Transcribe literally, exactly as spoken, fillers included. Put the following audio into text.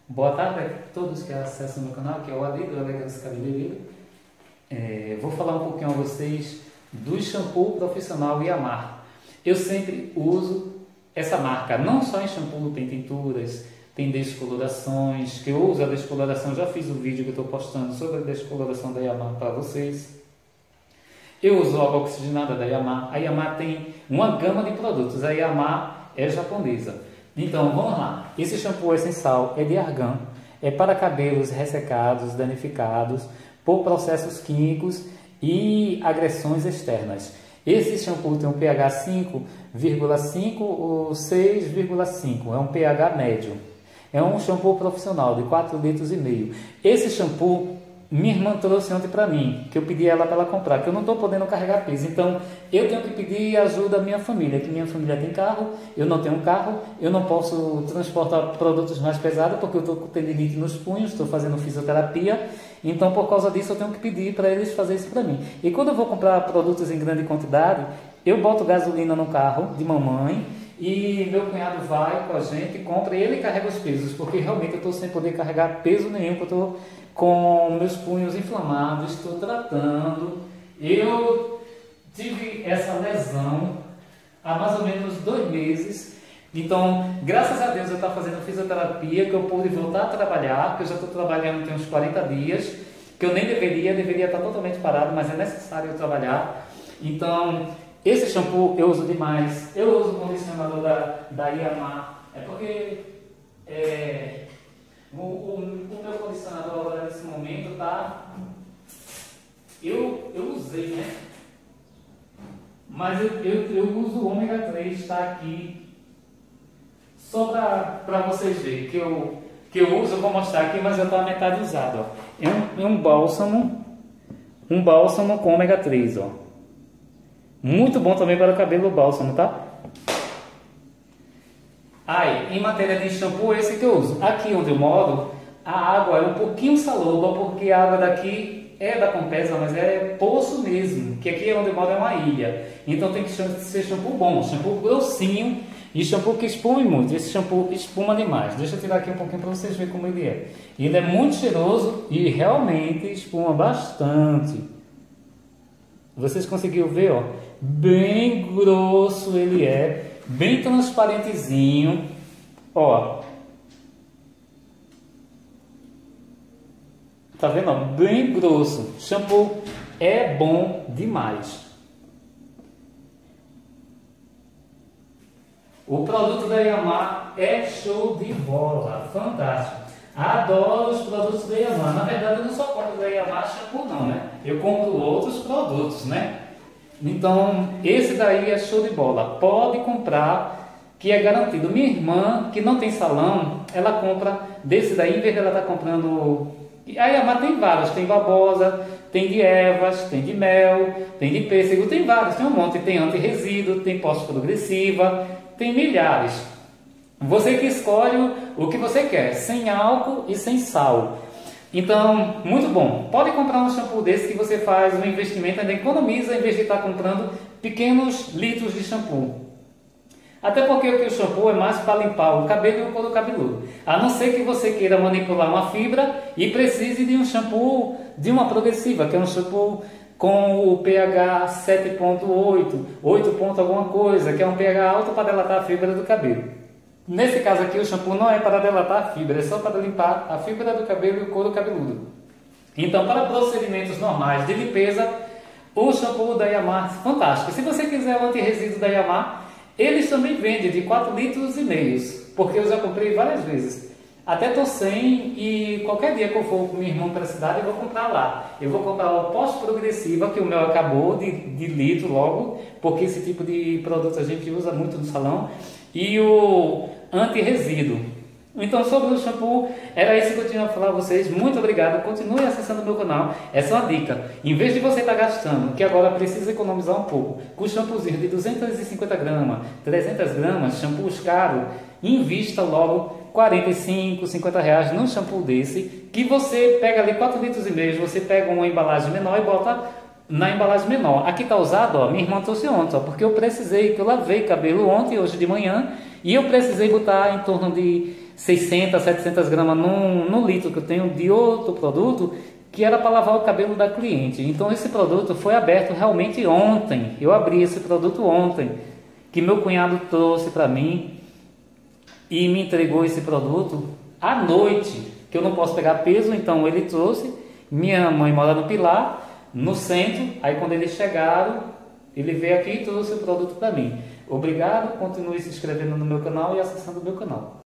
Boa tarde a todos que acessam o meu canal, que é o Ali do Elegância Cabeleireiro. É, vou falar um pouquinho a vocês do shampoo profissional Yamar. Eu sempre uso essa marca, não só em shampoo, tem tinturas, tem descolorações, que eu uso a descoloração, já fiz o vídeo que eu estou postando sobre a descoloração da Yamar para vocês. Eu uso água oxigenada da Yamar. A Yamar tem uma gama de produtos, a Yamar é japonesa. Então, vamos lá. Esse shampoo essencial é de argan, é para cabelos ressecados, danificados por processos químicos e agressões externas. Esse shampoo tem um pH cinco vírgula cinco ou seis vírgula cinco, é um pH médio. É um shampoo profissional de quatro litros e meio. Esse shampoo minha irmã trouxe ontem para mim, que eu pedi ela para ela comprar, que eu não estou podendo carregar peso. Então, eu tenho que pedir ajuda à minha família, que minha família tem carro, eu não tenho carro, eu não posso transportar produtos mais pesados, porque eu estou com tendinite nos punhos, estou fazendo fisioterapia. Então, por causa disso, eu tenho que pedir para eles fazerem isso para mim. E quando eu vou comprar produtos em grande quantidade, eu boto gasolina no carro de mamãe, e meu cunhado vai com a gente, compra e ele carrega os pesos, porque realmente eu estou sem poder carregar peso nenhum, porque eu estou com meus punhos inflamados, estou tratando. Eu tive essa lesão há mais ou menos dois meses, então graças a Deus eu estou fazendo fisioterapia, que eu pude voltar a trabalhar, que eu já estou trabalhando tem uns quarenta dias, que eu nem deveria, deveria estar totalmente parado, mas é necessário eu trabalhar. Então, esse shampoo eu uso demais. Eu uso o condicionador da, da Yamar. É porque é, o, o, o meu condicionador agora nesse momento tá. Eu, eu usei, né? Mas eu, eu, eu uso o ômega três, está aqui. Só para vocês verem que eu, que eu uso, eu vou mostrar aqui, mas já está metade usado. Ó. É, um, é um bálsamo. Um bálsamo com ômega três, ó. Muito bom também para o cabelo o bálsamo, tá? Aí, em matéria de shampoo, esse que eu uso. Aqui onde eu moro, a água é um pouquinho saloba, porque a água daqui é da Compesa, mas é poço mesmo, que aqui onde eu moro é uma ilha. Então tem que ser shampoo bom, shampoo grossinho e shampoo que espume muito. Esse shampoo espuma demais. Deixa eu tirar aqui um pouquinho para vocês verem como ele é. Ele é muito cheiroso e realmente espuma bastante. Vocês conseguiram ver, ó? Bem grosso ele é, bem transparentezinho, ó. Tá vendo, ó? Bem grosso. Shampoo é bom demais. O produto da Yamar é show de bola, fantástico. Adoro os produtos da Yamar. Na verdade, eu não só compro da Yamar shampoo não, né? Eu compro outros produtos, né? Então, esse daí é show de bola. Pode comprar, que é garantido. Minha irmã, que não tem salão, ela compra desse daí, em vez de ela estar comprando... A Yamar tem vários. Tem babosa, tem de ervas, tem de mel, tem de pêssego, tem vários. Tem um monte. Tem anti-resíduo, tem pós-progressiva, tem milhares. Você que escolhe o que você quer, sem álcool e sem sal. Então, muito bom. Pode comprar um shampoo desse que você faz um investimento, ainda economiza em vez de estar comprando pequenos litros de shampoo. Até porque o shampoo é mais para limpar o cabelo e o couro cabeludo. A não ser que você queira manipular uma fibra e precise de um shampoo de uma progressiva, que é um shampoo com o pH sete ponto oito, oito ponto alguma coisa, que é um pH alto para delatar a fibra do cabelo. Nesse caso aqui, o shampoo não é para delatar a fibra, é só para limpar a fibra do cabelo e o couro cabeludo. Então, para procedimentos normais de limpeza, o shampoo da Yamar, fantástico. Se você quiser o anti-resíduo da Yamar, eles também vendem de quatro litros e meio, porque eu já comprei várias vezes. Até estou sem e qualquer dia que eu for com meu irmão para a cidade, eu vou comprar lá. Eu vou comprar o pós-progressiva, que o meu acabou de, de litro logo, porque esse tipo de produto a gente usa muito no salão. E o anti-resíduo. Então, sobre o shampoo, era isso que eu tinha a falar a vocês. Muito obrigado, continue acessando o meu canal. Essa é uma dica. Em vez de você estar gastando, que agora precisa economizar um pouco, com shampoozinho de duzentas e cinquenta gramas, trezentas gramas, shampoos caros, invista logo quarenta e cinco, cinquenta reais num shampoo desse, que você pega ali quatro litros e meio, você pega uma embalagem menor e bota na embalagem menor. Aqui está usado, ó, minha irmã trouxe ontem, ó, porque eu precisei, que eu lavei cabelo ontem, hoje de manhã, e eu precisei botar em torno de seiscentas, setecentas gramas no, no litro que eu tenho de outro produto, que era para lavar o cabelo da cliente. Então esse produto foi aberto realmente ontem. Eu abri esse produto ontem, que meu cunhado trouxe para mim e me entregou esse produto à noite, que eu não posso pegar peso, então ele trouxe. Minha mãe mora no Pilar, no centro. Aí quando eles chegaram, ele veio aqui e trouxe o produto para mim. Obrigado, continue se inscrevendo no meu canal e acessando o meu canal.